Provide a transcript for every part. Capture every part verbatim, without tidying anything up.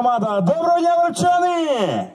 громада. Доброго дня, вербчани!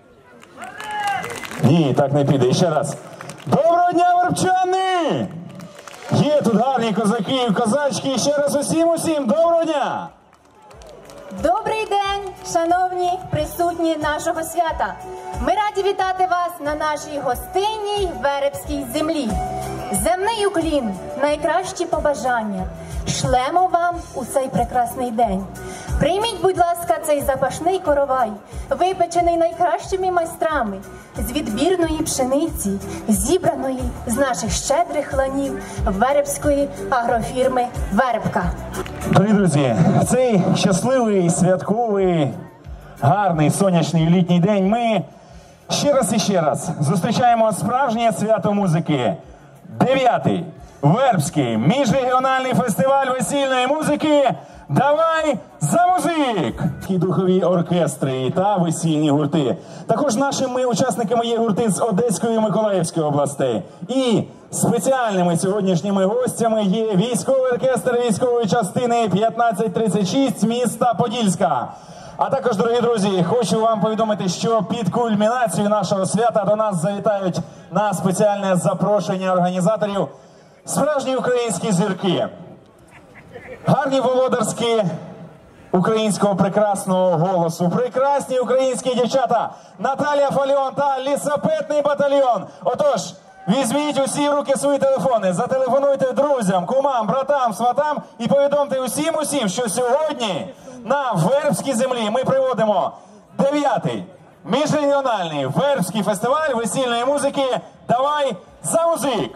Ні, так не піде. Ще раз. Доброго дня, вербчани! Є тут гарні козаки і козачки. Ще раз усім, усім доброго дня! Добрий день, шановні присутні нашого свята. Ми раді вітати вас на нашій гостинній Вербській землі. Земний уклін, найкращі побажання шлемо вам у цей прекрасний день. Прийміть, будь ласка, цей запашний коровай, випечений найкращими майстрами з відбірної пшениці, зібраної з наших щедрих ланів вербської агрофірми «Вербка». Дорогі друзі, в цей щасливий, святковий, гарний, сонячний літній день ми ще раз і ще раз зустрічаємо справжнє свято музики. Дев'ятий Вербський міжрегіональний фестиваль весільної музики «Давай за музик!» І духові оркестри та весільні гурти. Також нашими учасниками є гурти з Одеської і Миколаївської областей. І спеціальними сьогоднішніми гостями є військовий оркестр військової частини п'ятнадцять тридцять шість міста Подільська. А також, дорогі друзі, хочу вам повідомити, що під кульмінацією нашого свята до нас завітають на спеціальне запрошення організаторів справжні українські зірки. Гарні володарські українського прекрасного голосу, прекрасні українські дівчата Наталія Фальон та лісапетний батальйон. Отож, візьміть усі в руки свої телефони, зателефонуйте друзям, кумам, братам, сватам і повідомте усім-усім, що сьогодні на Вербській землі ми приводимо дев'ятий міжрегіональний Вербський фестиваль весільної музики «Давай за музик!».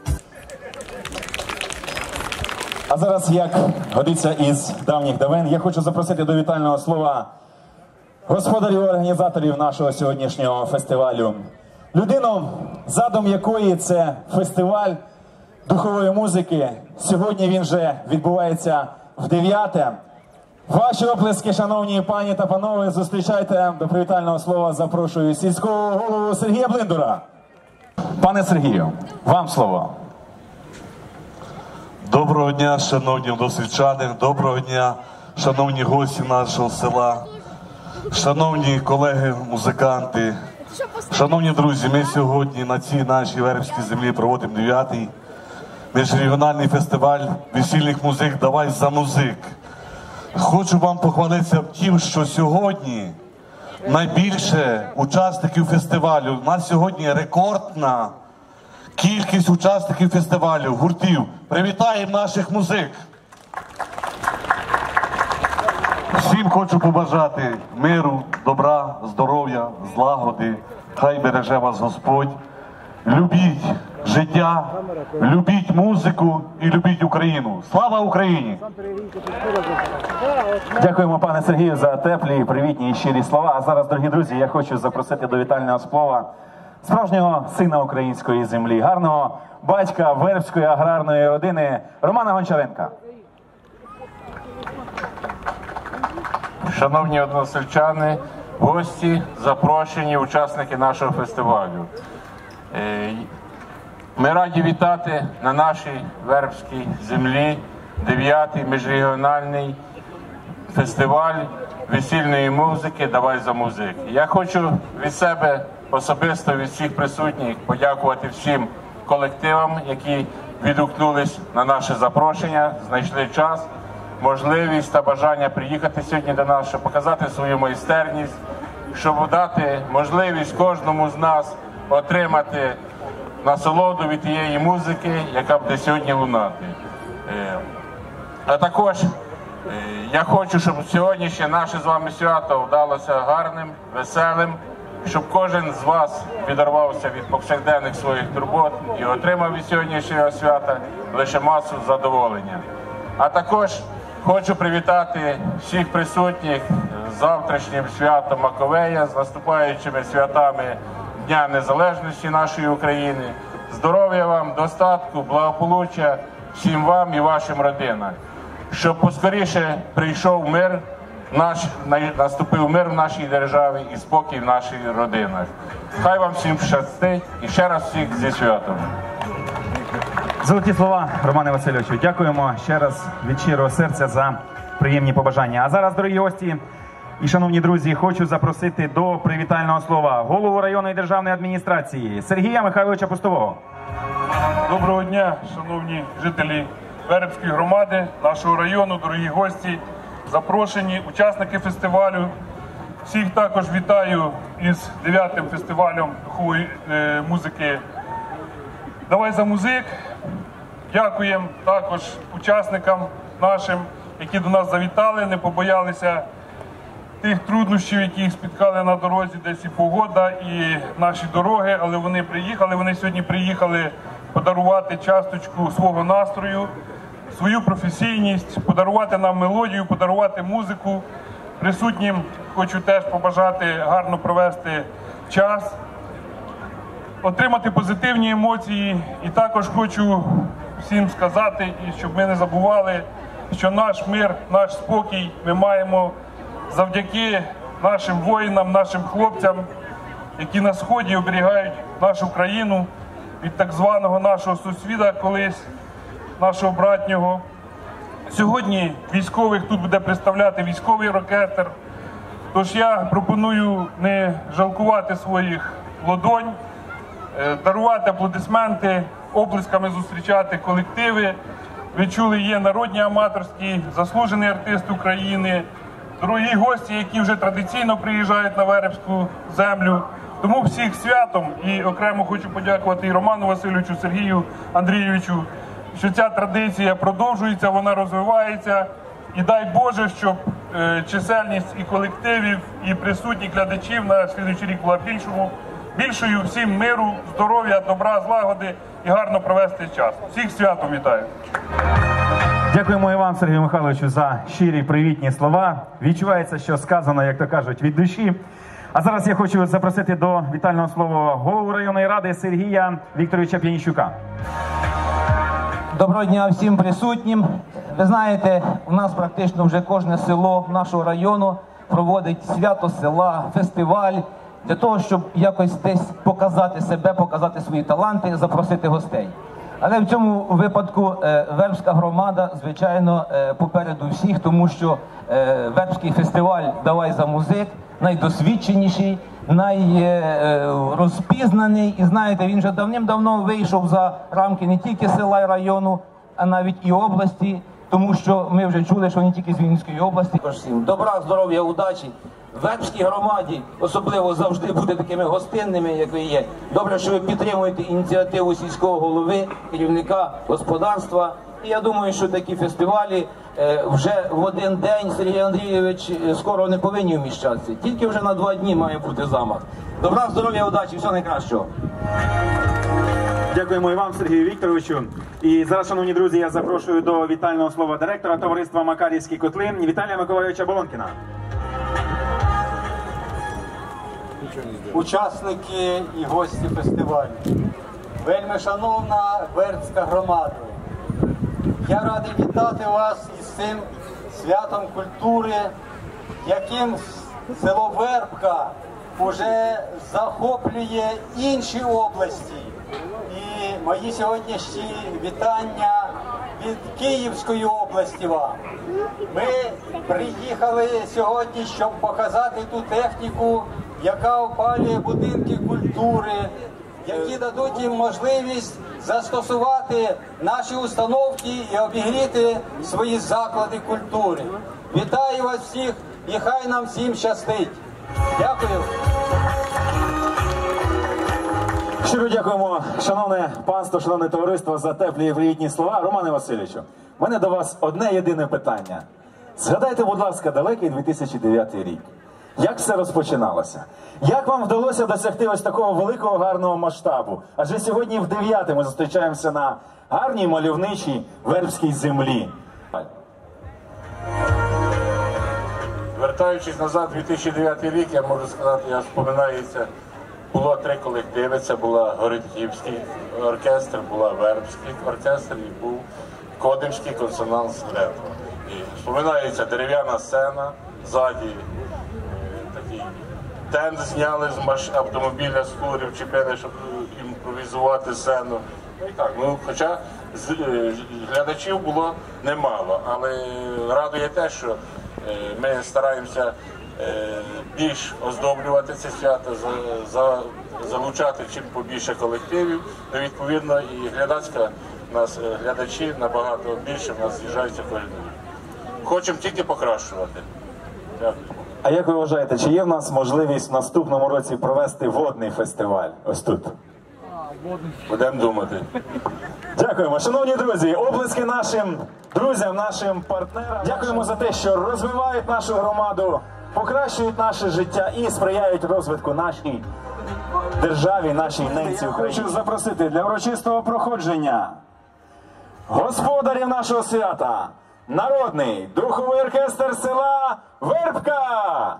А зараз, як годиться із давніх давен, я хочу запросити до вітального слова господарів-організаторів нашого сьогоднішнього фестивалю. Людину, задум якої це фестиваль духової музики. Сьогодні він вже відбувається в дев'яте. Ваші оплески, шановні пані та панове, зустрічайте до привітального слова. Запрошую сільського голову Сергія Блиндура. Пане Сергію, вам слово. Доброго дня, шановні односельчани, доброго дня, шановні гості нашого села, шановні колеги-музиканти, шановні друзі, ми сьогодні на цій нашій Вербській землі проводимо дев'ятий міжрегіональний фестиваль весільних музик «Давай за музик». Хочу вам похвалитися тим, що сьогодні найбільше учасників фестивалю, у нас сьогодні рекордна кількість учасників фестивалю, гуртів. Привітаємо наших музик! Всім хочу побажати миру, добра, здоров'я, злагоди. Хай береже вас Господь. Любіть життя, любіть музику і любіть Україну. Слава Україні! Дякуємо, пане Сергію, за теплі, привітні і щирі слова. А зараз, дорогі друзі, я хочу запросити до вітального слова справжнього сина української землі, гарного батька вербської аграрної родини Романа Гончаренка. Шановні односельчани, гості, запрошені, учасники нашого фестивалю. Ми раді вітати на нашій Вербській землі дев'ятий міжрегіональний фестиваль весільної музики «Давай за музик». Я хочу від себе особисто, від всіх присутніх, подякувати всім колективам, які відгукнулись на наше запрошення, знайшли час, можливість та бажання приїхати сьогодні до нас, щоб показати свою майстерність, щоб дати можливість кожному з нас отримати насолоду від тієї музики, яка буде сьогодні лунати. А також я хочу, щоб сьогоднішнє наше з вами свято вдалося гарним, веселим, щоб кожен з вас відірвався від повсякденних своїх турбот і отримав від сьогоднішнього свята лише масу задоволення. А також хочу привітати всіх присутніх з завтрашнім святом Маковея, з наступаючими святами Дня Незалежності нашої України. Здоров'я вам, достатку, благополуччя всім вам і вашим родинам. Щоб поскоріше прийшов мир, наш, наступив мир в нашій державі і спокій в наших родинах. Хай вам всім щастить і ще раз всіх зі святом. Золоті слова, Романе Васильовичу. Дякуємо ще раз від щирого серця за приємні побажання. А зараз, дорогі гості, І, шановні друзі, хочу запросити до привітального слова голову районної державної адміністрації Сергія Михайловича Пустового. Доброго дня, шановні жителі Вербської громади, нашого району, дорогі гості, запрошені, учасники фестивалю. Всіх також вітаю із дев'ятим фестивалем духової е, музики «Давай за музик». Дякуємо також учасникам нашим, які до нас завітали, не побоялися тих труднощів, які їх спіткали на дорозі, десь і погода, і наші дороги, але вони приїхали, вони сьогодні приїхали подарувати часточку свого настрою, свою професійність, подарувати нам мелодію, подарувати музику. Присутнім хочу теж побажати гарно провести час, отримати позитивні емоції. І також хочу всім сказати, і щоб ми не забували, що наш мир, наш спокій ми маємо завдяки нашим воїнам, нашим хлопцям, які на Сході оберігають нашу країну від так званого нашого сусіда колись, нашого братнього. Сьогодні військових тут буде представляти військовий оркестр, тож я пропоную не жалкувати своїх ладонь, дарувати аплодисменти, оплесками зустрічати колективи. Ви чули, є народні аматорські, заслужений артист України, дорогі гості, які вже традиційно приїжджають на Вербську землю. Тому всіх святом, і окремо хочу подякувати і Роману Васильовичу, Сергію Андрійовичу, що ця традиція продовжується, вона розвивається. І дай Боже, щоб е, чисельність і колективів, і присутніх глядачів на слідуючий рік була більшому, більшою. Всім миру, здоров'я, добра, злагоди і гарно провести час. Всіх святом вітаю! Дякуємо і вам, Сергію Михайловичу, за щирі привітні слова. Відчувається, що сказано, як то кажуть, від душі. А зараз я хочу запросити до вітального слова голову районної ради Сергія Вікторовича П'яніщука. Доброго дня всім присутнім. Ви знаєте, у нас практично вже кожне село нашого району проводить свято села, фестиваль, для того, щоб якось десь показати себе, показати свої таланти, запросити гостей. Але в цьому випадку Вербська громада, звичайно, попереду всіх, тому що Вербський фестиваль «Давай за музик» найдосвідченіший, найрозпізнаний. І знаєте, він вже давним-давно вийшов за рамки не тільки села і району, а навіть і області, тому що ми вже чули, що не тільки з Вінницької області. Всім добра, здоров'я, удачі. Вербській громаді особливо завжди бути такими гостинними, як ви є. Добре, що ви підтримуєте ініціативу сільського голови, керівника господарства. І я думаю, що такі фестивалі е, вже в один день, Сергій Андрійович, скоро не повинні вміщатися. Тільки вже на два дні має бути замах. Добра, здоров'я, удачі, всього найкращого. Дякуємо і вам, Сергію Вікторовичу. І зараз, шановні друзі, я запрошую до вітального слова директора товариства «Макарівські котли» Віталія Миколайовича Болонкіна. Учасники і гості фестивалю, вельми шановна Вербська громада, я радий вітати вас із цим святом культури, яким село Вербка вже захоплює інші області. І мої сьогоднішні вітання від Київської області вам. Ми приїхали сьогодні, щоб показати ту техніку, яка опалює будинки культури, які дадуть їм можливість застосувати наші установки і обігріти свої заклади культури. Вітаю вас всіх і хай нам всім щастить. Дякую. Щиро дякуємо, шановне панство, шановне товариство, за теплі і привітні слова. Романе Васильовичу, в мене до вас одне єдине питання. Згадайте, будь ласка, далекий дві тисячі дев'ятий рік. Як все розпочиналося? Як вам вдалося досягти ось такого великого гарного масштабу? Адже сьогодні в дев'яте ми зустрічаємося на гарній мальовничій Вербській землі. Вертаючись назад, дві тисячі дев'ятий рік, я можу сказати, я споминається, було три колективи. Це була Городківський оркестр, була Вербський оркестр і був Кодимський консонанс Летва. І споминається дерев'яна сцена, ззаді такий тент зняли з маш... автомобіля, з фурів чіпили, щоб імпровізувати сцену. І так, ну, хоча з... глядачів було немало, але радує те, що ми стараємося більш оздоблювати це свято, за, за, залучати чим побільше колективів, то відповідно і глядацька у нас глядачі набагато більше в нас з'їжджаються кожен рік. Хочемо тільки покращувати. Дякую. А як ви вважаєте, чи є в нас можливість в наступному році провести водний фестиваль ось тут? Будемо думати. Дякуємо, шановні друзі, оплески нашим друзям, нашим партнерам. Дякуємо за те, що розвивають нашу громаду, покращують наше життя і сприяють розвитку нашій державі, нашій ненці Україні. Хочу запросити для урочистого проходження господарів нашого свята, народний духовий оркестр села Вербка.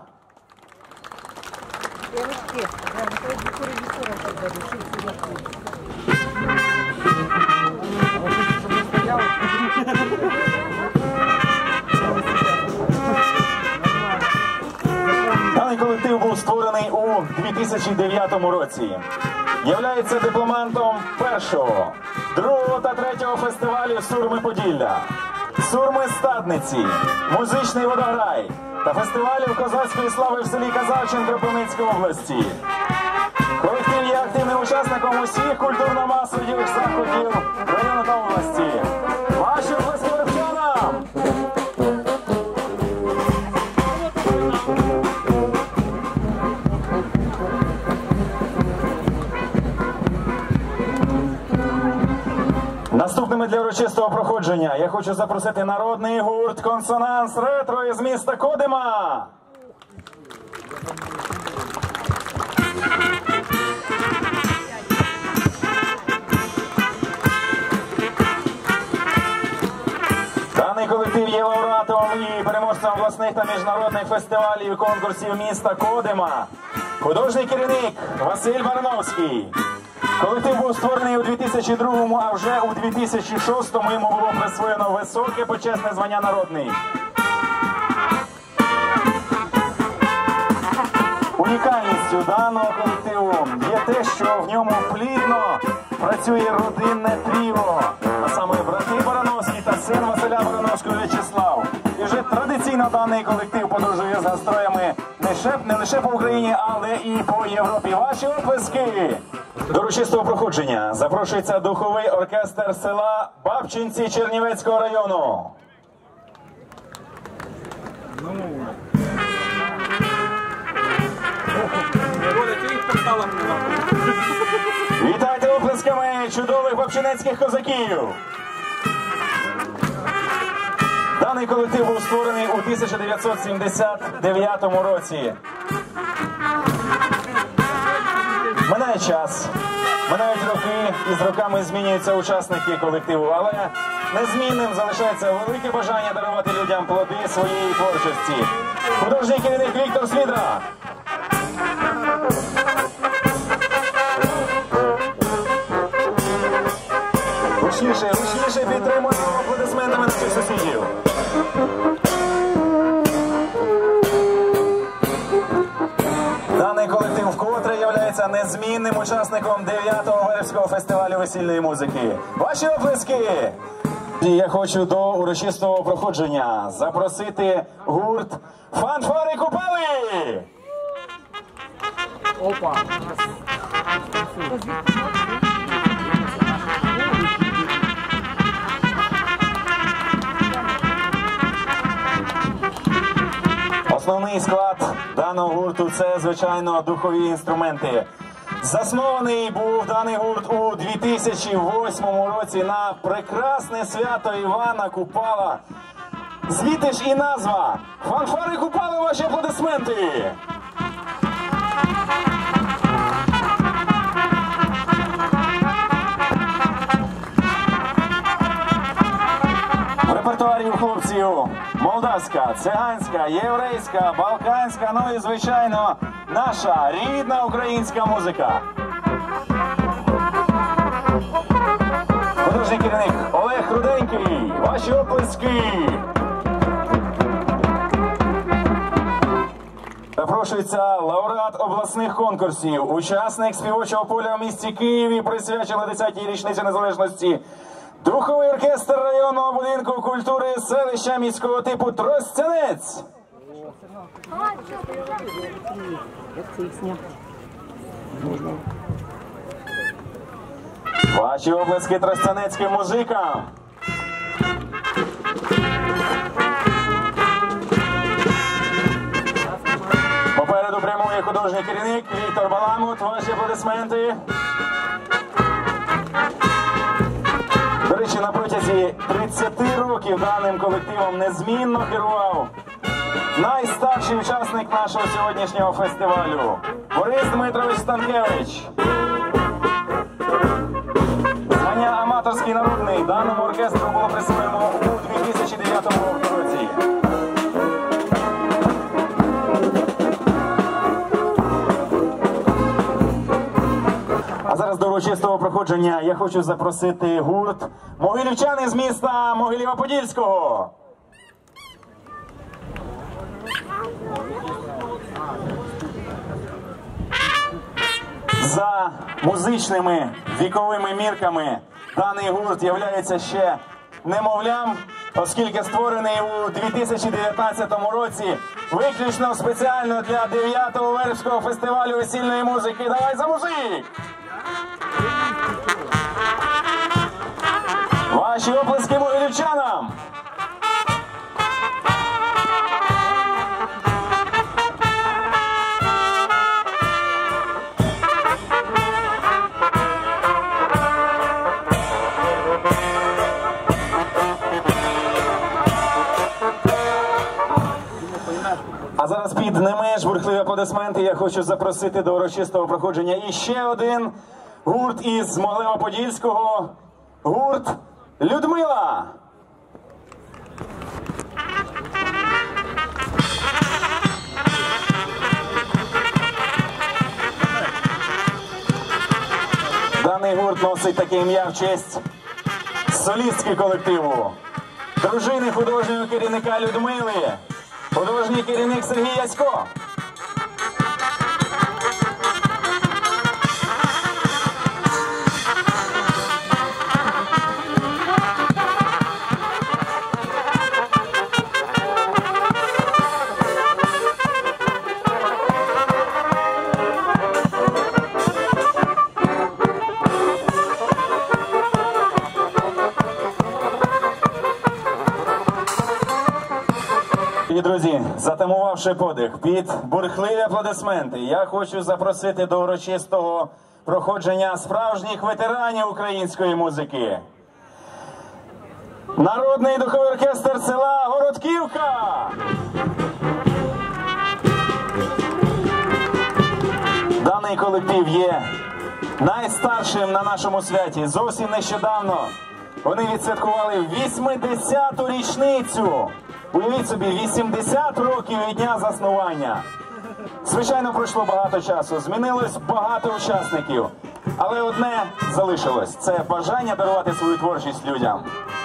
Даний колектив був створений у дві тисячі дев'ятому році. Являється дипломантом першого, другого та третього фестивалів Сурми-Поділля, Сурми-Стадниці, Музичний водограй та фестивалів козацької слави в селі Казаченко Кропивницької області. Колектив є активним учасником усіх культурно-масових заходів району та області. Ваші оплески вербчанам! Наступними для урочистого проходження я хочу запросити народний гурт «Консонанс Ретро» із міста Кодима. Даний колектив є лауреатом і переможцем обласних та міжнародних фестивалів і конкурсів міста Кодима. Художній керівник Василь Барановський. Колектив був створений у дві тисячі другому, а вже у дві тисячі шостому йому було присвоєно високе почесне звання народний. Унікальністю даного колективу є те, що в ньому плідно працює родинне тріо, а саме брати Барановський та син Василя Барановського В'ячеслав. І вже традиційно даний колектив подорожує з гастроями не, ще, не лише по Україні, але і по Європі. Ваші оплески! До урочистого проходження запрошується духовий оркестр села Бабчинці Чернівецького району. Вітайте оплесками чудових бабчинецьких козаків! Даний колектив був створений у тисяча дев'ятсот сімдесят дев'ятому році. Минає час, минають роки, і з роками змінюються учасники колективу, але незмінним залишається велике бажання дарувати людям плоди своєї творчості. Художній керівник Віктор Свідра. Гучніше, гучніше підтримуємо аплодисментами наших сусідів. Даний колектив вкотре є незмінним учасником дев'ятого Вербського фестивалю весільної музики. Ваші оплески! Я хочу до урочистого проходження запросити гурт «Фанфари Купали». Опа! Основний склад даного гурту – це, звичайно, духові інструменти. Заснований був даний гурт у дві тисячі восьмому році на прекрасне свято Івана Купала. Звідти ж і назва «Фанфари Купали». Ваші аплодисменти! В репертуарі у хлопців молдавська, циганська, єврейська, балканська, ну і, звичайно, наша рідна українська музика. Художній керівник Олег Руденький. Ваші оплески! Запрошується лауреат обласних конкурсів, учасник співочого поля в місті Києві, присвячений десятій річниці незалежності, духовий оркестр районного будинку культури селища міського типу Тростянець. Ваші облески тростянецьким музикам. Попереду прямує художній керівник Віктор Баламут. Ваші аплодисменти. До речі, на протязі тридцяти років даним колективом незмінно керував найстарший учасник нашого сьогоднішнього фестивалю Борис Дмитрович Станкевич. Звання аматорський народний даному оркестру було присвоєно у дві тисячі дев'ятому році. А зараз до урочистого проходження я хочу запросити гурт «Могилівчани» з міста Могилєва-Подільського. За музичними віковими мірками даний гурт є ще немовлям, оскільки створений у дві тисячі дев'ятнадцятому році виключно спеціально для дев'ятого Вербського фестивалю весільної музики. Давай за музик! Ваші оплески могилівчанам! А зараз під не менш бурхливі аплодисменти я хочу запросити до урочистого проходження іще один гурт із Могилєва-Подільського. Гурт «Людмила». Даний гурт носить таке ім'я в честь солістки колективу, дружини художнього керівника Людмили, художній керівник Сергій Ясько. І, друзі, затамувавши подих під бурхливі аплодисменти, я хочу запросити до урочистого проходження справжніх ветеранів української музики. Народний духовий оркестр села Городківка. Даний колектив є найстаршим на нашому святі. Зовсім нещодавно вони відсвяткували вісімдесяту річницю. Уявіть собі, вісімдесят років від дня заснування. Звичайно, пройшло багато часу, змінилось багато учасників. Але одне залишилось – це бажання дарувати свою творчість людям.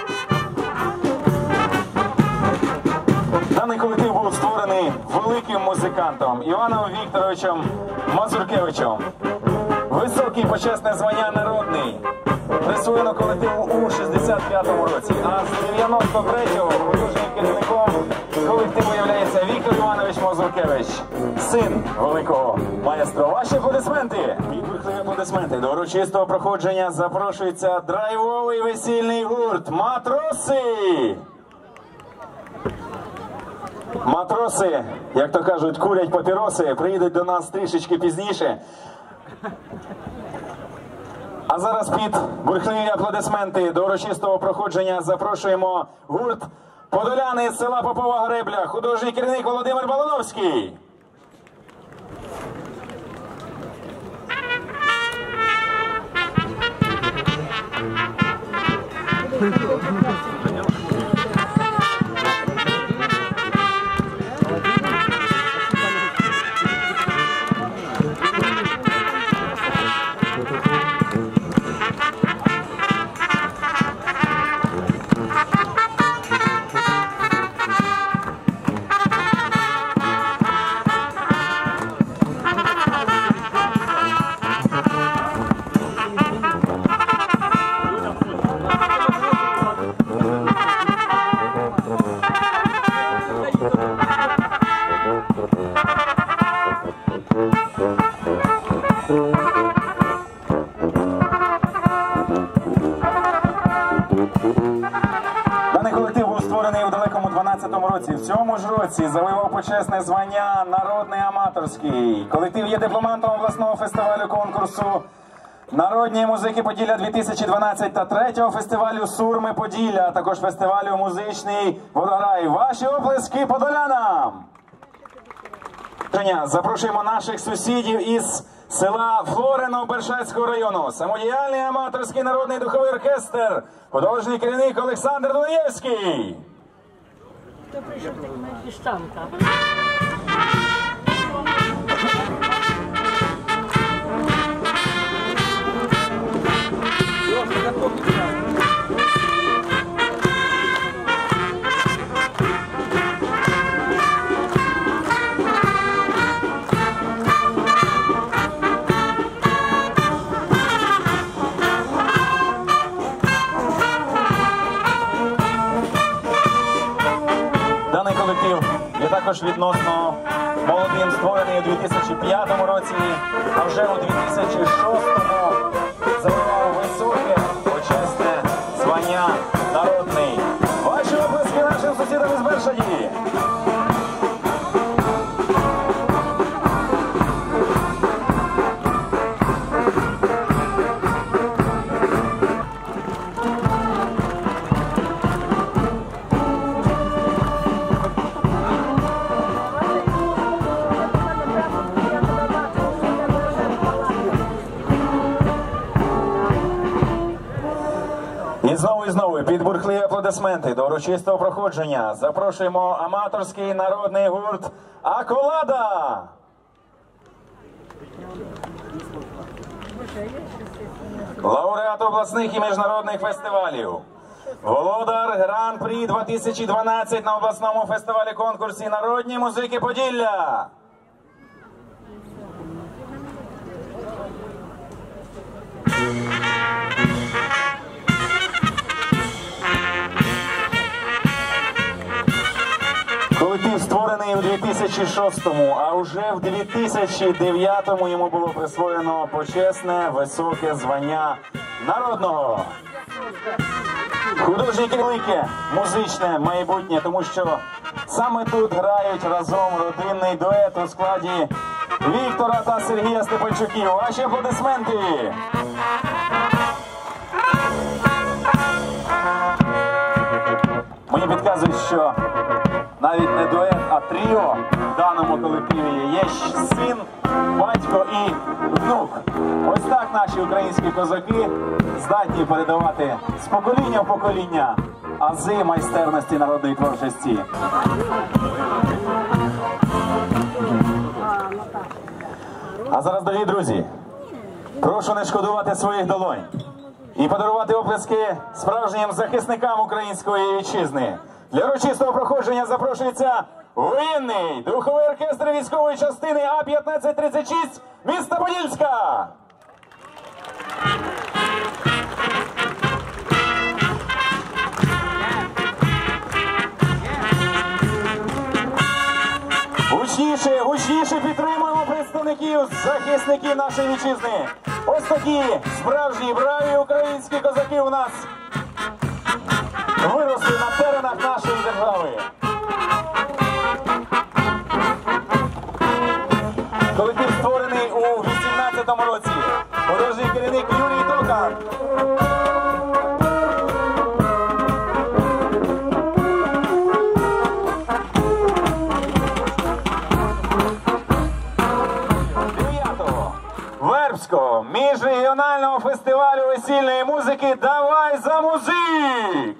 Даний колектив був створений великим музикантом Іваном Вікторовичем Мазуркевичем. Високе і почесне звання «Народний» присвоєно колективу у шістдесят п'ятому році. А з дев'яносто третього художнім керівником колективу являється Віктор Іванович Мазуркевич, син великого маестро. Ваші аплодисменти! Відбурхливі аплодисменти. До урочистого проходження запрошується драйвовий весільний гурт «Матроси». Матроси, як то кажуть, курять папіроси, приїдуть до нас трішечки пізніше. А зараз під бурхливі аплодисменти до урочистого проходження запрошуємо гурт «Подоляни» з села Попова Гребля, художній керівник Володимир Балановський. в цьому ж році завоював почесне звання «Народний аматорський». Колектив є дипломантом обласного фестивалю конкурсу «Народні музики Поділля дві тисячі дванадцять» та третього фестивалю «Сурми Поділля», а також фестивалю «Музичний водограй». Ваші оплески подолянам! Запрошуємо наших сусідів із села Флорино Бершацького району. Самодіяльний аматорський народний духовий оркестр, художній керівник Олександр Дунаєвський. Хто прийшов, так на піщанка. Даний колектив є також відносно молодим, створений у дві тисячі п'ятому році, а вже у дві тисячі шостому завоював високе почесне звання «Народний». Ваші оплески нашим сусідам із Бершаді! І знову і знову під бурхливі аплодисменти до урочистого проходження запрошуємо аматорський народний гурт «Аколада». Лауреат обласних і міжнародних фестивалів. Володар Гран-прі дві тисячі дванадцять на обласному фестивалі конкурсі «Народні музики Поділля». Колектив створений у дві тисячі шостому, а вже в дві тисячі дев'ятому йому було присвоєно почесне високе звання народного. Художнє велике музичне майбутнє, тому що саме тут грають разом родинний дует у складі Віктора та Сергія Степанчуків. Ваші аплодисменти! Мені підказують, що навіть не дует, а тріо в даному колективі є син, батько і внук. Ось так наші українські козаки здатні передавати з покоління в покоління ази майстерності народної творчості. А зараз, дорогі друзі, прошу не шкодувати своїх долонь і подарувати оплески справжнім захисникам української вітчизни. Для урочистого проходження запрошується воєнний духовий оркестр військової частини А п'ятнадцять тридцять шість міста Подільська. Гучніше, гучніше підтримуємо представників, захисників нашої вітчизни. Ось такі справжні браві українські козаки у нас виросли на теренах нашої держави. Колектив створений у вісімнадцятому році. Художній керівник Юрій Токар. дев'ятого Вербського міжрегіонального фестивалю весільної музики «Давай за музик».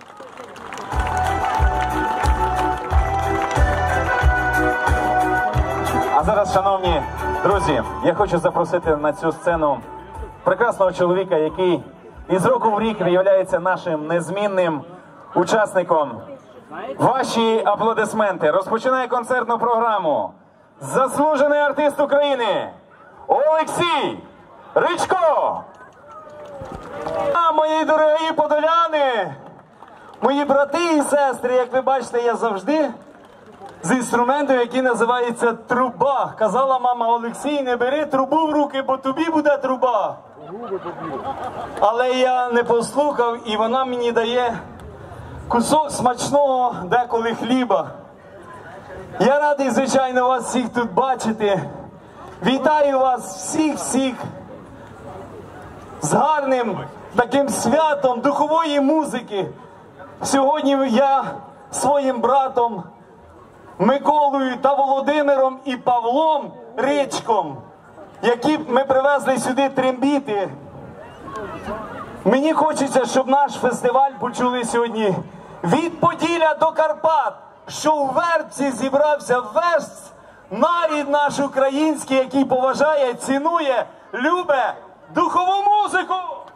А зараз, шановні друзі, я хочу запросити на цю сцену прекрасного чоловіка, який із року в рік є нашим незмінним учасником. Ваші аплодисменти. Розпочинає концертну програму заслужений артист України Олексій Ричко. А, мої дорогі подоляни, мої брати і сестри, як ви бачите, я завжди з інструментом, який називається труба. Казала мама: Олексій, не бери трубу в руки, бо тобі буде труба. Але я не послухав, і вона мені дає кусок смачного деколи хліба. Я радий, звичайно, вас всіх тут бачити. Вітаю вас всіх-всіх з гарним таким святом духової музики. Сьогодні я своїм братом Миколою та Володимиром і Павлом Ричком, які ми привезли сюди трембіти. Мені хочеться, щоб наш фестиваль почули сьогодні від Поділля до Карпат, що у Вербці зібрався весь нарід наш український, який поважає, цінує, любить духову музику.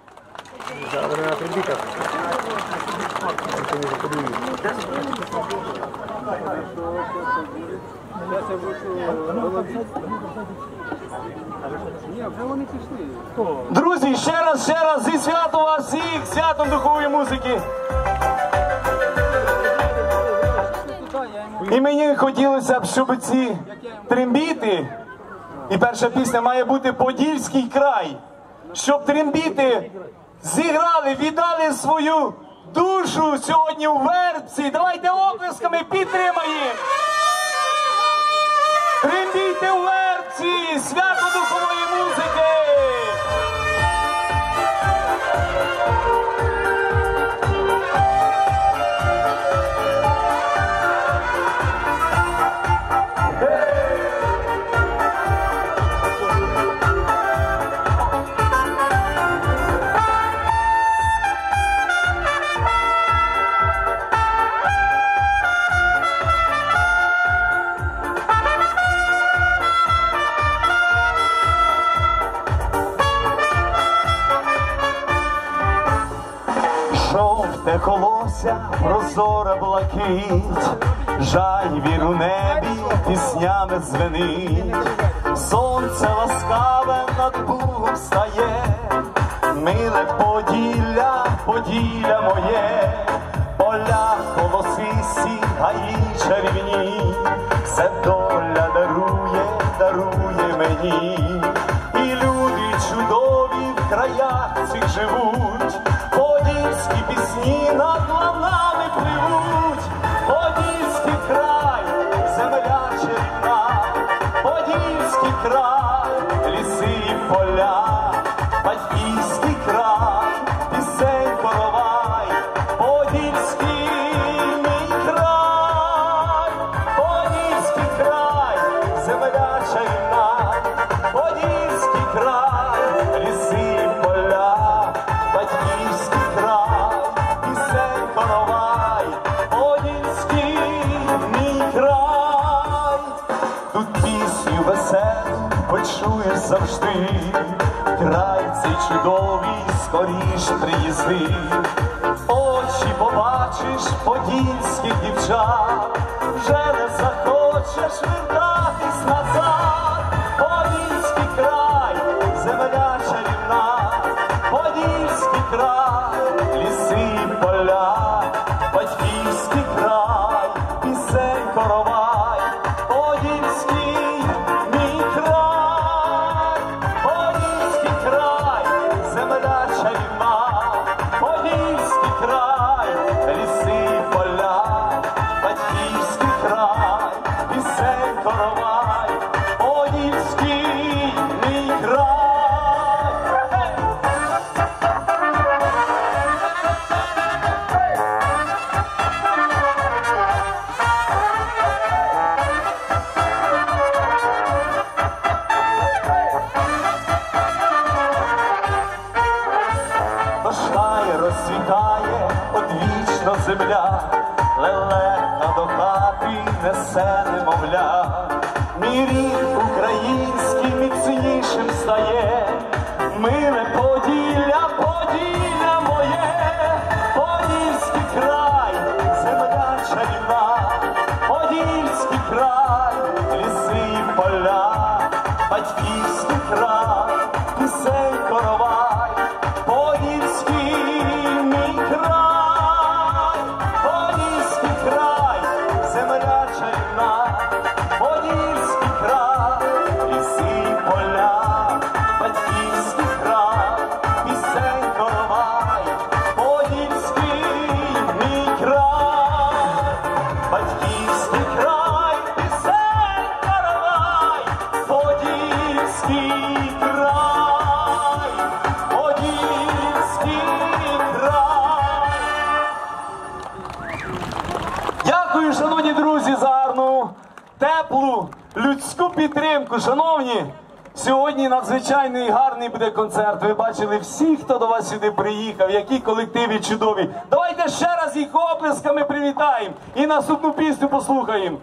Друзі, ще раз, ще раз, зі святом вас всіх, святом духової музики. І мені хотілося б, щоб ці трембіти, і перша пісня має бути «Подільський край», щоб трембіти зіграли, віддали свою душу сьогодні у Вербці. Давайте оплесками підтримаємо. Трембіти у Вербці, свято духової музики. Жовте колося, прозора блакить, жайвір у небі піснями звенить. Сонце ласкаве над Бугом стає, миле Поділля, Поділля моє. Поля колосисті, гаї чарівні, все доля дарує, дарує мені. І люди чудові в краях цих живуть, подільські пісні над ланами пливуть. Подільський край, земля чарівна, Подільський край, ліси і поля, батьківський край, пісень коровай. Подільський мій край, Подільський край, земля чарівна, Подільський край, ліси і поля, батьківський край, пісень коровай. Подільський мій край, тут пісню веселу почуєш завжди, край цей чудовий скоріш приїзди. Очі побачиш подільських дівчат, вже не захочеш вертатись назад. Подільський край, земля чарівна, Подільський край, ліси і поля, батьківський край, пісень коровай. Подільський мій край, Подільський край, земля чарівна, Подільський край, ліси і поля, батьківський край, пісень коровай. Подільський мій край. Хай розцвітає одвічно земля, лелека до хати несе немовля. Мій рід український міцнішим стає, миле Поділля, Поділля моє. Подільський край, земля чарівна, Подільський край, ліси і поля, батьківський край, пісень коровай. Подільський мій край, Подільський край, земля чарівна, Подільський край, ліси і поля, батьківський край, пісень коровай. Подільський мій край, батьківський край, теплу людську підтримку. Шановні, сьогодні надзвичайний гарний буде концерт. Ви бачили всіх, хто до вас сюди приїхав, які колективи чудові. Давайте ще раз їх оплесками привітаємо і наступну пісню послухаємо.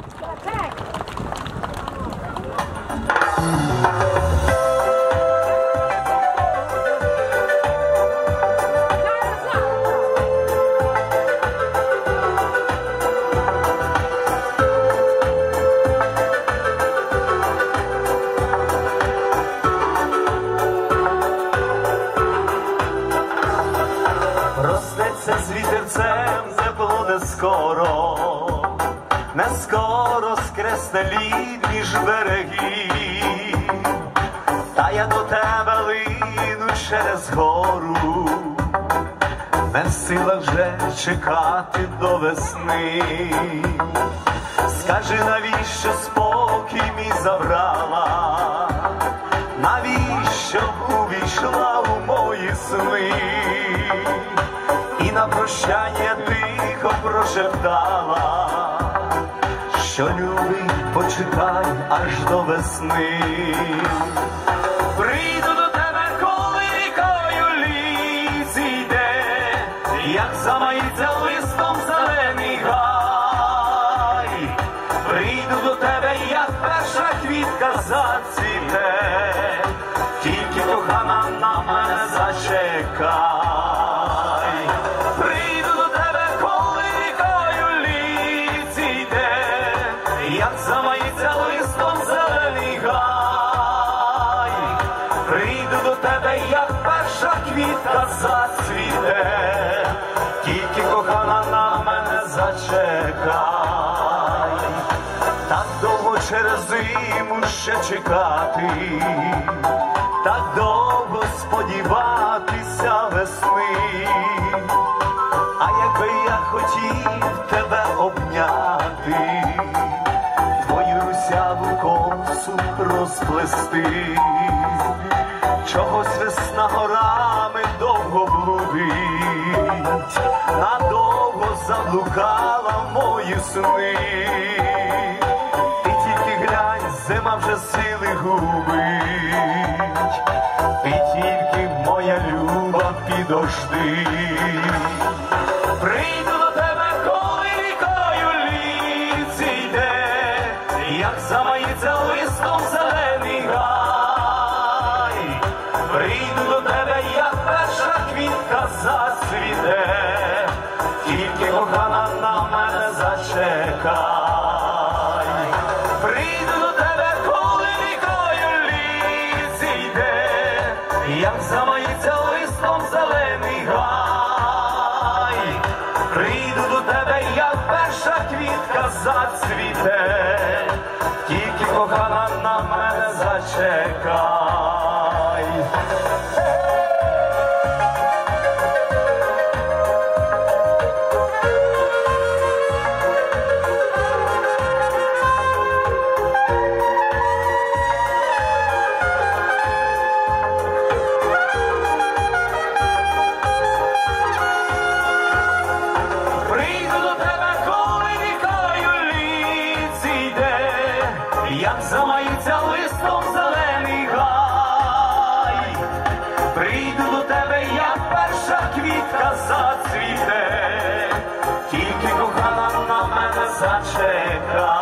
Проснеться з вітерцем тепло не скоро, не скоро скресне лід між берегів, та я до тебе лину через гору, не в силах вже чекати до весни. Скажи, навіщо спокій мій забрала, навіщо увійшла у мої сни, і на прощання тихо прошептала, що любий, почекай аж до весни. Прийду до тебе, коли рікою ліс йде, як замаїться листом зелений гай. Прийду до тебе, як перша квітка зацвіте, тільки кохана на мене зачекай. Прийду до тебе, коли рікою ліс йде, як замаїться листом зелений гай. Прийду до тебе, як перша квітка зацвіте, тільки кохана на мене зачекай. Так довго через зиму ще чекати, так довго сподіватися весни. А якби я хотів тебе обняти, твою русяву косу розплести, чогось весна горами довго блудить, надовго заблукала мої сни. Ти тільки глянь, зима вже сили губить, ти тільки, моя люба, підожди. Прийду до тебе, коли рікою ліс йде, як замаїться листом зелений гай. Прийду до тебе, як перша квітка зацвіте, тільки кохана на мене зачекай. Прийду до тебе, коли рікою ліс йде, як замаїться листом зелений гай. Прийду до тебе, як перша квітка зацвіте, тільки кохана на мене зачекай. Як замаїться листом зелений гай. Прийду до тебе, як перша квітка зацвіте, тільки кохана на мене зачекай.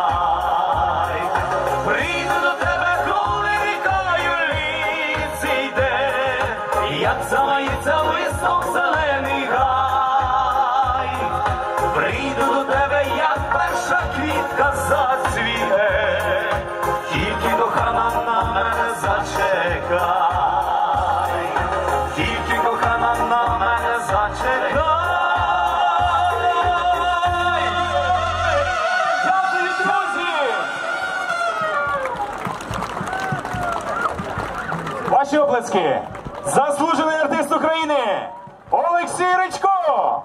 Прийду до тебе, коли рікою ліс йде, як замаїться листом зелений гай. Прийду до тебе, як перша квітка зацвіте, тільки кохана на мене зачекай, тільки кохана на мене зачекай. Дякую, друзі! Ваші оплески! Заслужений артист України Олексій Ричко!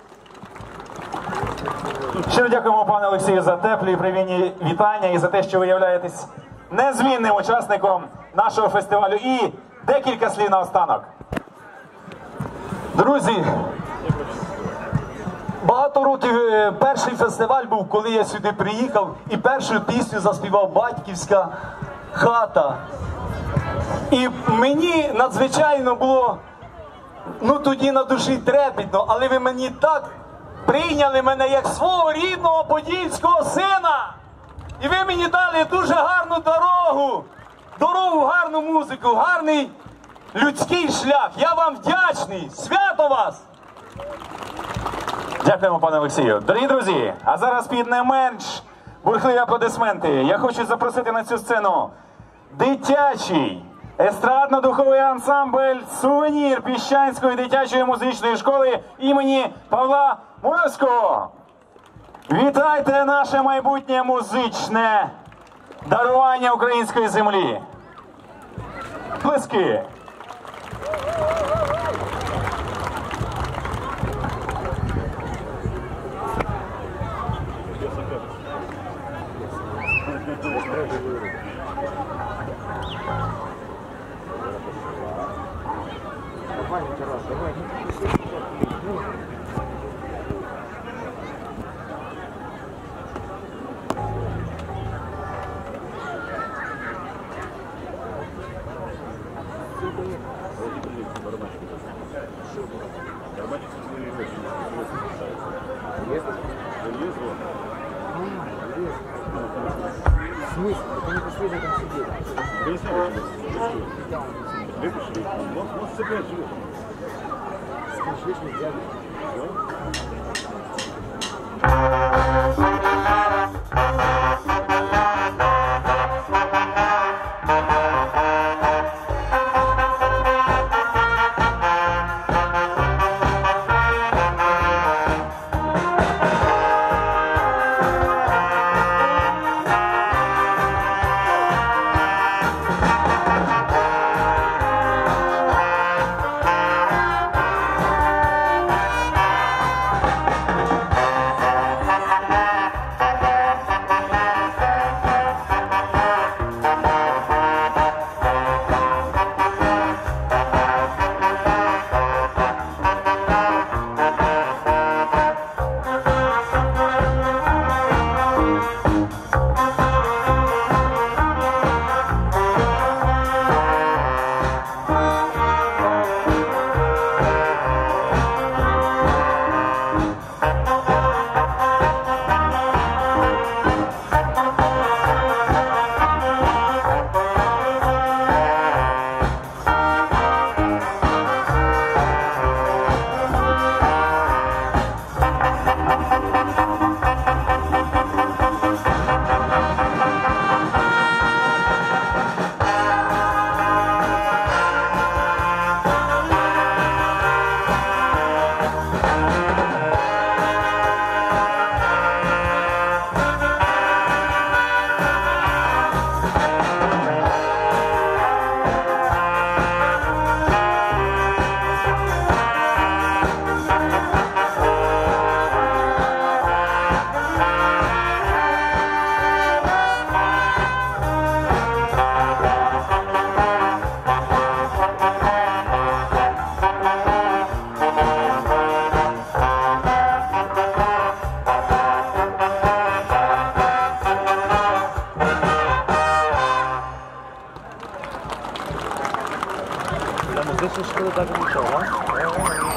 Щиро дякуємо, пане Олексію, за теплі і привітні вітання і за те, що ви являєтесь незмінним учасником нашого фестивалю. І декілька слів наостанок. Друзі, багато років е, перший фестиваль був, коли я сюди приїхав, і першу пісню заспівав «Батьківська хата». І мені надзвичайно було, ну тоді на душі трепетно, але ви мені так прийняли мене як свого рідного подільського сина. І ви мені дали дуже гарну дорогу, дорогу, гарну музику, гарний людський шлях. Я вам вдячний. Свято вас! Дякуємо, пане Олексію. Дорогі друзі, а зараз під не менш бурхливі аплодисменти. Я хочу запросити на цю сцену дитячий естрадно-духовий ансамбль «Сувенір» Піщанської дитячої музичної школи імені Павла Муравського. Вітайте наше майбутнє музичне дарування української землі. Плески. Смысл? Это не последний там сидеть. Выпиши. Вот цепляй живет. Скажешь, нельзя. Музична школа так і нічого, а?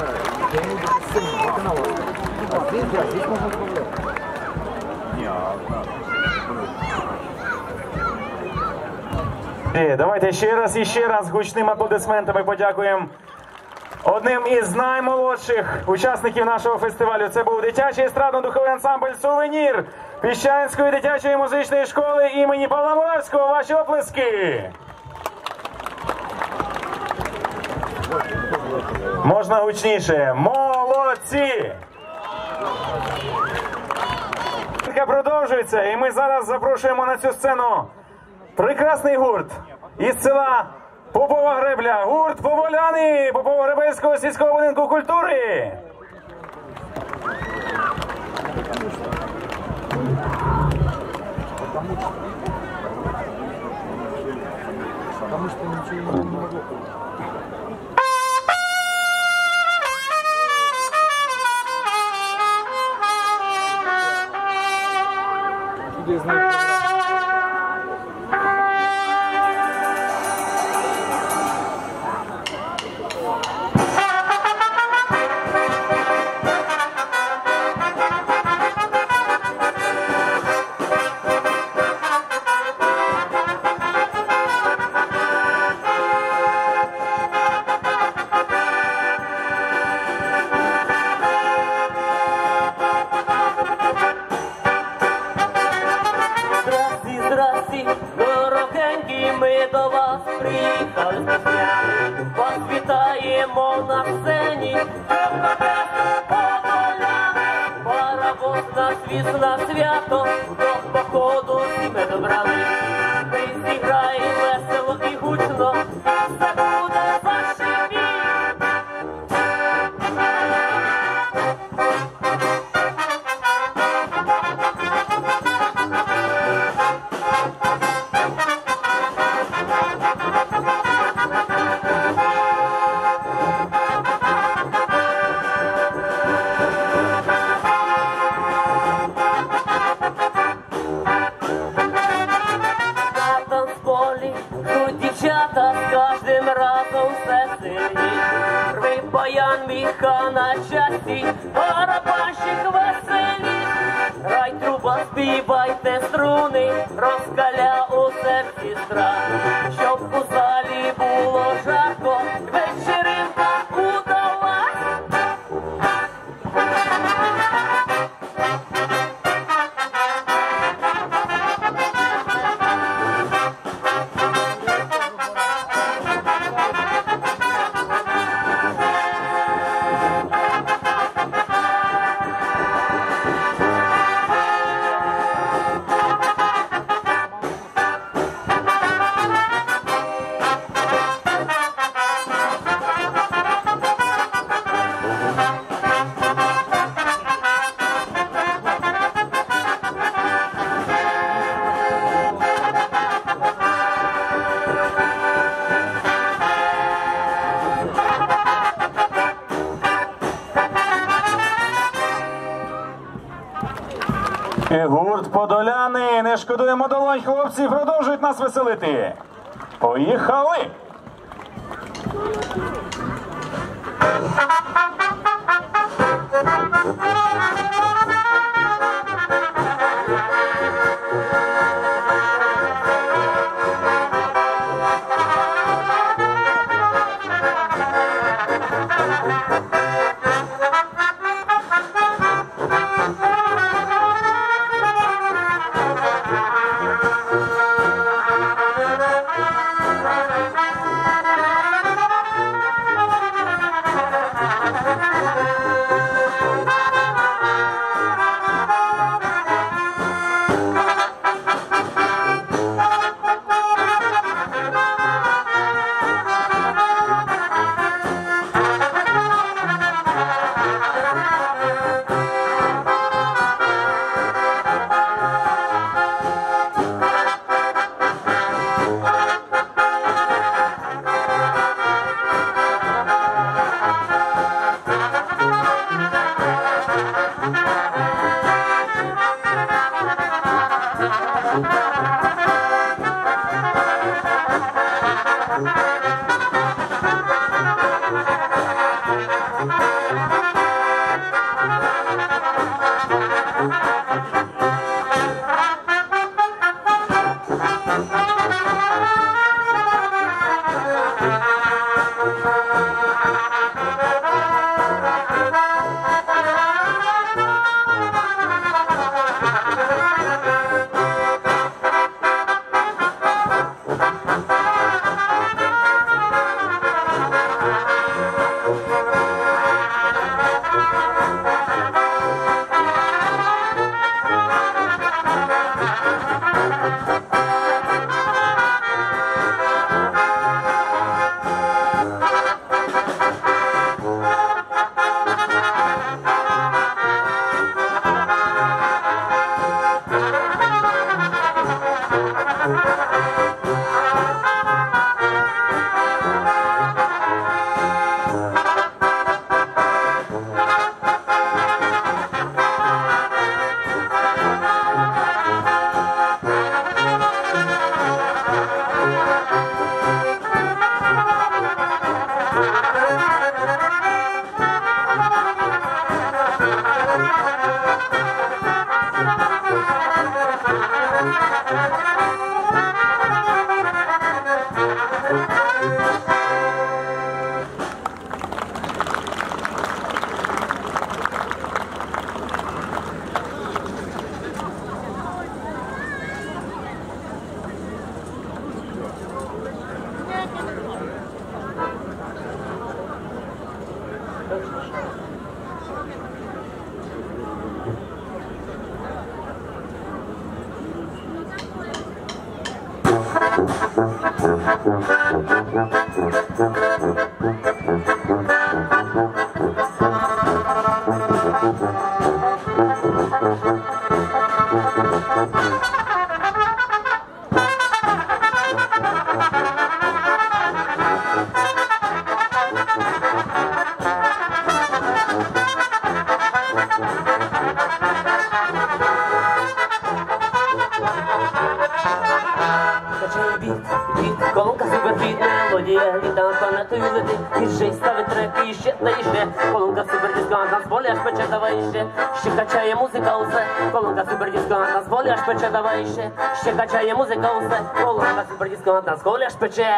где-нибудь на сцене, на канале. А здесь, да, здесь можно управлять. Давайте ще раз і ще раз гучними аплодисментами подякуємо одним із наймолодших учасників нашого фестивалю. Це був дитячий естрадно-духовий ансамбль «Сувенір» Піщанської дитячої музичної школи імені Павла Муравського. Ваші оплески! Можна гучніше. Молодці! Продовжується, і ми зараз запрошуємо на цю сцену прекрасний гурт із села Попова Гребля. Гурт «Поболяни» Попово-Гребельського сільського будинку культури. Потому что ничего не могло. Я знаю, на сцені, паровоз нас віз на свято, до походу всі ми добрали. Ми зіграємо весело і гучно, все буде зашибіть. Міха на часті, барабанщик веселі, грай труба, співайте струни, розкаля у серці страх, щоб у залі було жарко, вечеринка удалась. Гурт «Подоляни». Не шкодуємо долонь, хлопці продовжують нас веселити. Поїхали! Колонка супербіт, мелодія, літа планетою летить, діджей ставить треки, і ще та і ще. Колонка супердиско, на танцполі аж пече, давай ще. Ще качає музика усе. Колонка супердиско, на танцполі аж пече, давай ще. Ще качає музика усе. Колонка супердиско, на танцполі аж пече.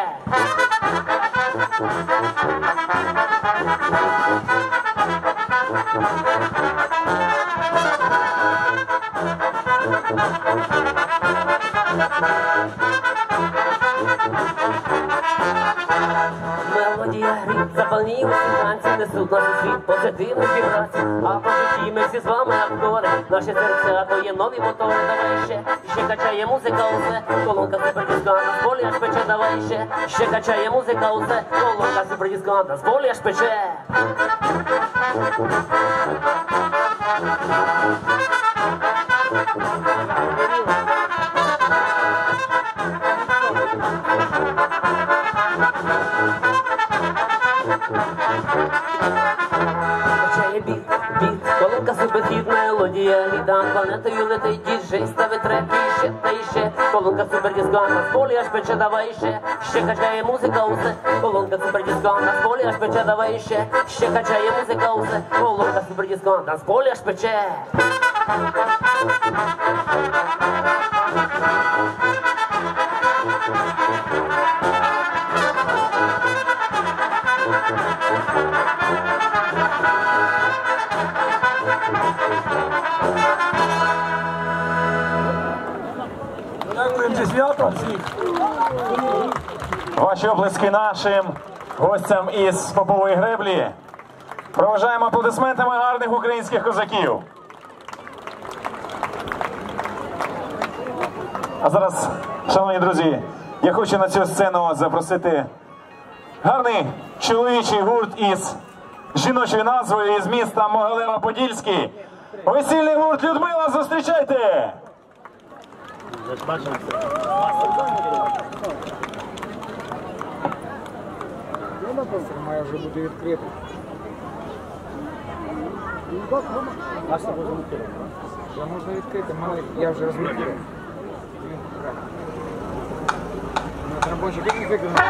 Мелодія гріх, запальні усі танці несуть наш світ позитивних вібрацій. А по житті ми всі з вами актори, наші серця то є нові мотори. Давай ще, ще качає музика усе. Колонка супердиско, на танцполі аж пече, давай ще. Ще качає музика усе. Колонка супердиско, на танцполі аж пече. Качає біт, біт, колонка суперхіт, мелодія, літа планетою летить, діджей ставить треки, і ще та і ще. Колонка супердиско, на танцполі аж пече, давай ще. Ще качає музика усе. Колонка супердиско, на танцполі аж пече, давай ще. Ще качає музика усе. Колонка супердиско, на танцполі аж пече. Дякуємо зі святом всіх. Ваші оплески нашим гостям із Попової греблі. Проважаємо аплодисментами гарних українських козаків. А зараз, шановні друзі, я хочу на цю сцену запросити гарний чоловічий гурт із жіночою назвою із міста Могилева-Подільський. Весільний гурт Людмила, зустрічайте! Має вже бути відкритий. Вже можна відкрити, я вже розмітив. На робочий день виконав.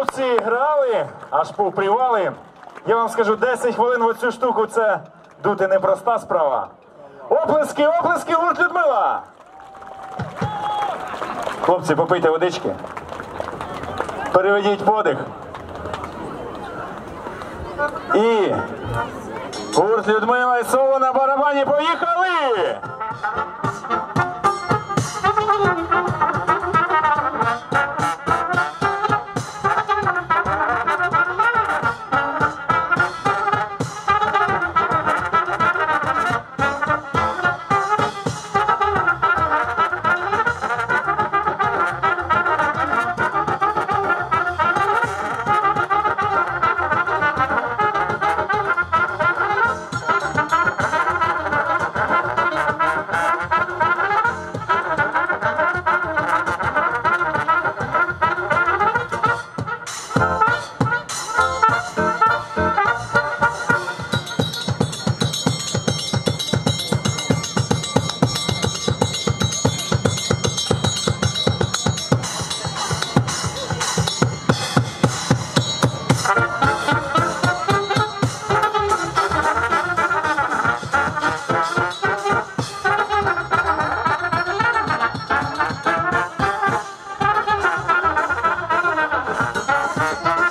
Хлопці грали, аж повпрівали. Я вам скажу, десять хвилин в оцю штуку це дути непроста справа. Оплески, оплески, гурт Людмила! Хлопці, попийте водички. Переведіть подих. І гурт Людмила і соло на барабані. Поїхали! Thank you.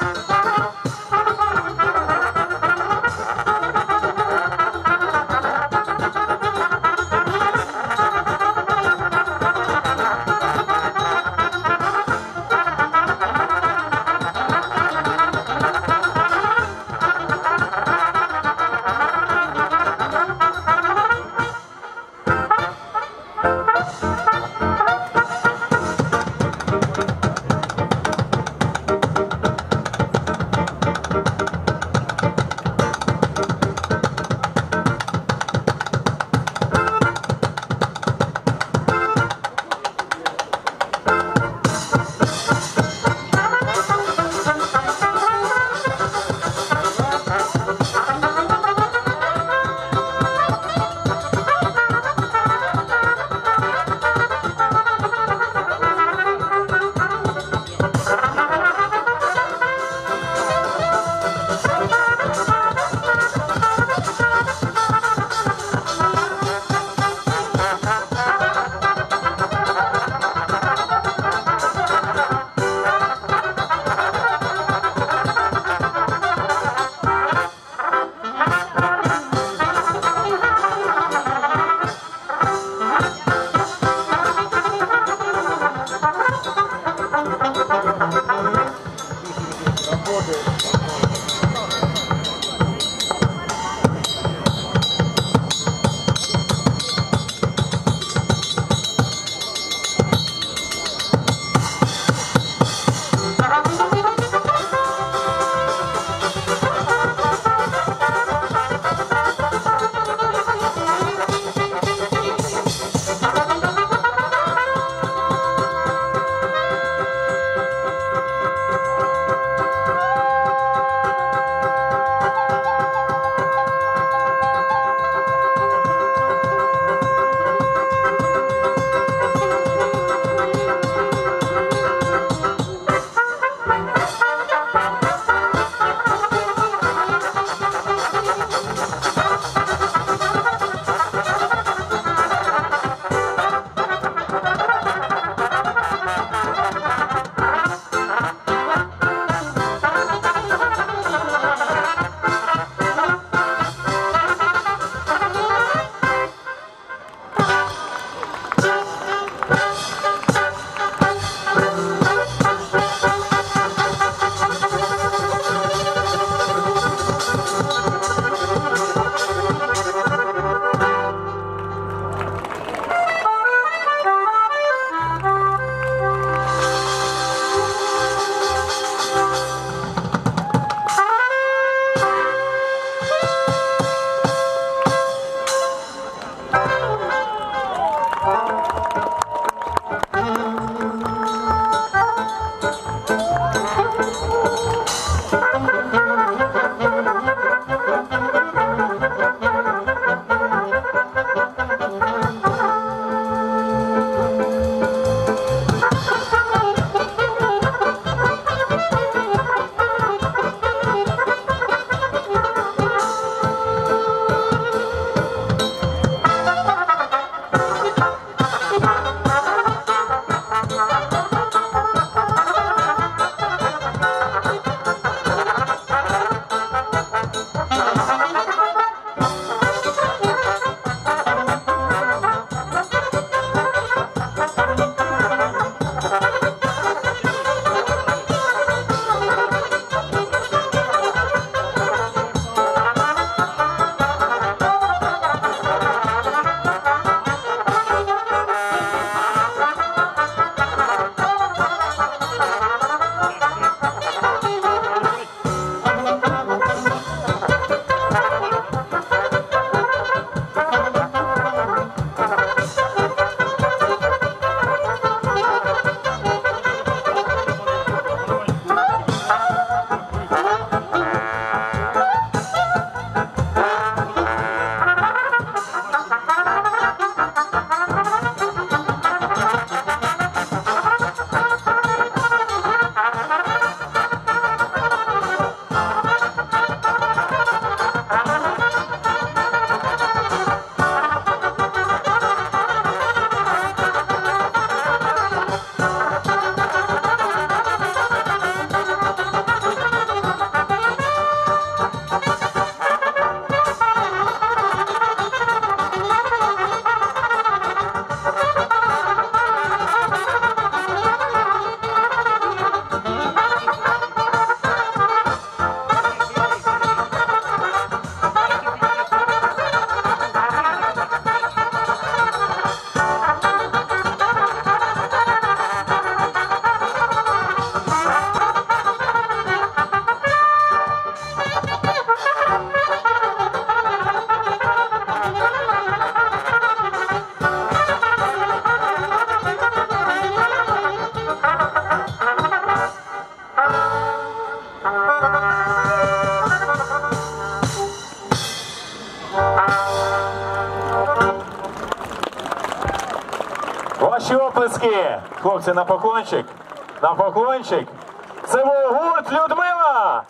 Ваші оплески, хлопці, на поклончик, на поклончик. Це був гурт Людмила.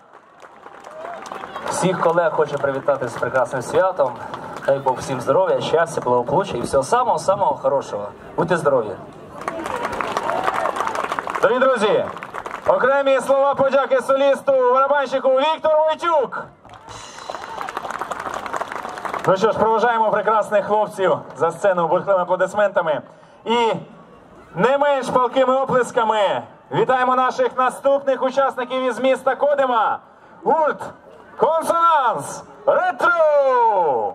Всіх колег хочу привітати з прекрасним святом. Дай Бог всім здоров'я, щастя, благополуччя і всього самого-самого хорошого. Будьте здорові. Дорогі друзі, окремі слова подяки солісту, барабанщику Віктор Войтюк. Ну що ж, проважаємо прекрасних хлопців за сцену бурхливими аплодисментами. І не менш палкими оплесками вітаємо наших наступних учасників із міста Кодима. Гурт «Консонанс Ретро».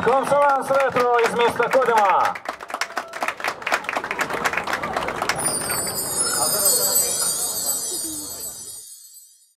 Консонанс ретро із міста Кодима.